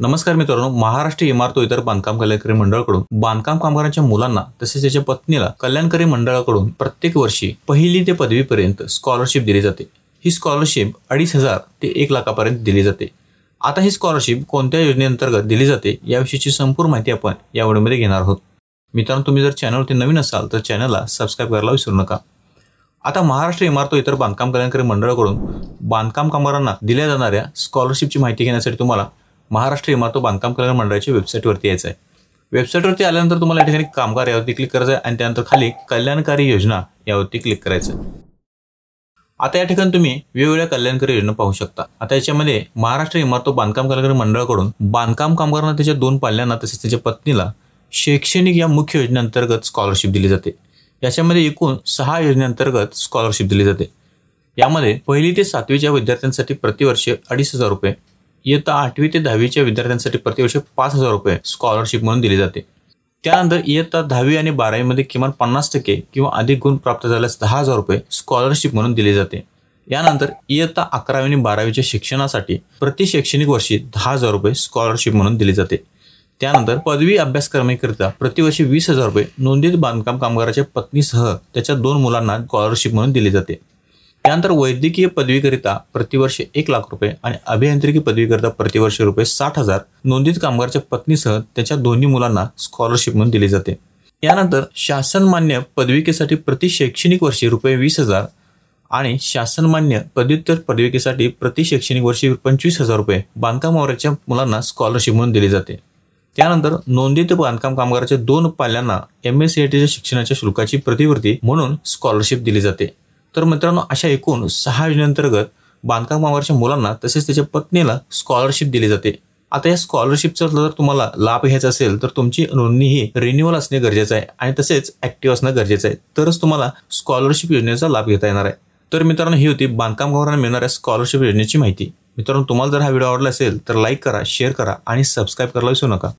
नमस्कार मित्रांनो, महाराष्ट्र इमारत व इतर बांधकाम कल्याणकारी मंडळाकडून बांधकाम कामगारांच्या मुलांना तसेच त्याच्या पत्नीला कल्याणकारी मंडळाकडून प्रत्येक वर्षी पहिली ते पदवीपर्यंत स्कॉलरशिप दिली जाते। ही स्कॉलरशिप 2,500 ते 1 लाखापर्यंत दिली जाते। आता ही स्कॉलरशिप कोणत्या योजनेअंतर्गत दिली जाते याविषयीची संपूर्ण माहिती आपण या व्हिडिओमध्ये घेणार आहोत। मित्रांनो, तुम्ही जर चॅनलवरती नवीन असाल तर चॅनलला सबस्क्राइब करायला विसरू नका। आता महाराष्ट्र इमारत व इतर बांधकाम कल्याणकारी मंडळाकडून बांधकाम कामगारांना दिल्या जाणाऱ्या स्कॉलरशिपची माहिती घेण्यासाठी तुम्हाला महाराष्ट्र इमारत व बांधकाम कल्याण मंडळाच्या वेबसाईटवरती यायचं आहे। वेबसाईटवरती आल्यानंतर तुम्हाला या ठिकाणी कामगार यावरती क्लिक करायचं आहे आणि त्यानंतर खाली कल्याणकारी योजना यावरती क्लिक करायचं आहे। आता या ठिकाणी तुम्ही वेगवेगळ्या कल्याणकारी योजना पाहू शकता। आता याच्यामध्ये महाराष्ट्र इमारत व बांधकाम कल्याणकारी मंडळाकडून बांधकाम कामगारांना त्याच्या 2 पाल्यांना तसेच त्याच्या पत्नीला शैक्षणिक या मुख्य योजनेअंतर्गत स्कॉलरशिप दिली जाते। याच्यामध्ये एकूण 6 योजनेअंतर्गत स्कॉलरशिप दिली जाते। यामध्ये 1ली ते 7वीच्या विद्यार्थ्यांसाठी प्रतिवर्षी 2,500 रुपये, इयत्ता 8वी ते 10वीच्या विद्यार्थ्यांसाठी प्रतिवर्षी 5,000 रुपये स्कॉलरशिप म्हणून दिली जाते। त्यानंतर इयत्ता 10वी आणि 12वी मध्ये किमान 50% किंवा अधिक गुण प्राप्त झाल्यास 10,000 रुपये स्कॉलरशिप म्हणून दिली जाते। यानंतर इयत्ता 11वी आणि 12वीच्या शिक्षणासाठी प्रति शैक्षणिक वर्षी 10,000 रुपये स्कॉलरशिप म्हणून दिली जाते। त्यानंतर पदवी अभ्यासक्रमाकरिता प्रतिवर्षी 20,000 रुपये नोंदित बांधकाम कामगाराच्या पत्नीसह त्याच्या 2 मुलांना स्कॉलरशिप म्हणून दिली जाते। त्यानंतर वैद्यकीय पदवीकरिता प्रतिवर्षी 1 लाख रुपये आणि अभियांत्रिकी पदवीकरिता प्रतिवर्षी रुपये 60,000 नोंदित कामगाराच्या पत्नीसह त्याच्या दोन्ही मुलांना स्कॉलरशिप म्हणून दिली जाते। यानंतर शासनमान्य पदविकेसाठी प्रति शैक्षणिक वर्षी रुपये 20,000 आणि शासनमान्य पदव्युत्तर पदविकेसाठी प्रति शैक्षणिक वर्षी 25,000 रुपये बांधकाम कामगाराच्या मुलांना स्कॉलरशिप म्हणून दिली जाते। त्यानंतर नोंदित बांधकाम कामगाराच्या 2 पाल्यांना MSCITच्या शिक्षणाच्या शुल्काची प्रतिपूर्ती म्हणून स्कॉलरशिप दिली जाते। तर मित्रांनो, अशा एकूण 6 योजनेअंतर्गत बांधकाम कामगाराच्या मुलांना तसेच त्याच्या पत्नीला स्कॉलरशिप दिली जाते। आता या स्कॉलरशिपचा जर तुम्हाला लाभ घ्यायचा असेल तर तुमची नोंदणी ही रिन्युअल असणे गरजेचं आहे आणि तसेच ऍक्टिव्ह असणं गरजेचं आहे, तरच तुम्हाला स्कॉलरशिप योजनेचा लाभ घेता येणार आहे। तर मित्रांनो, ही होती बांधकाम कामगारांना मिळणाऱ्या स्कॉलरशिप योजनेची माहिती। मित्रांनो, तुम्हाला जर हा व्हिडिओ आवडला असेल तर लाईक करा, शेअर करा आणि सबस्क्राइब करायला विसरू नका।